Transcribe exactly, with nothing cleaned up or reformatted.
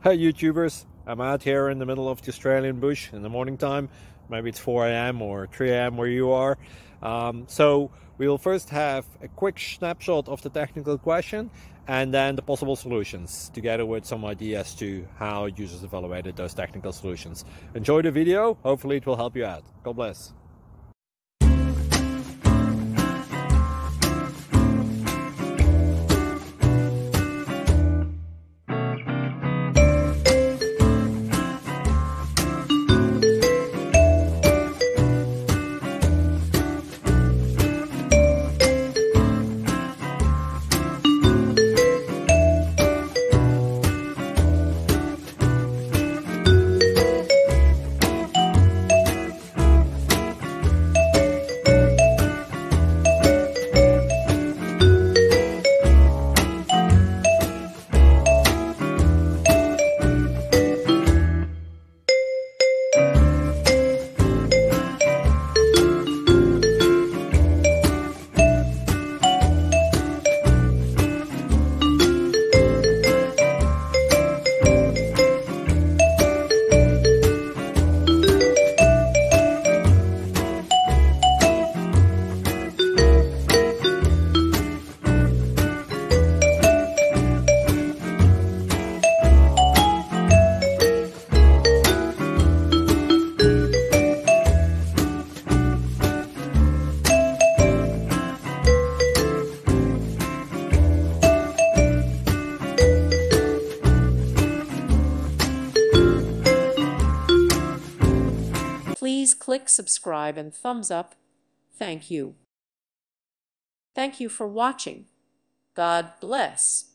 Hey YouTubers, I'm out here in the middle of the Australian bush in the morning time. Maybe it's four A M or three A M where you are. Um, so we'll first have a quick snapshot of the technical question and then the possible solutions, together with some ideas to how users evaluated those technical solutions. Enjoy the video, hopefully it will help you out. God bless. Please click subscribe and thumbs up. Thank you. Thank you for watching. God bless.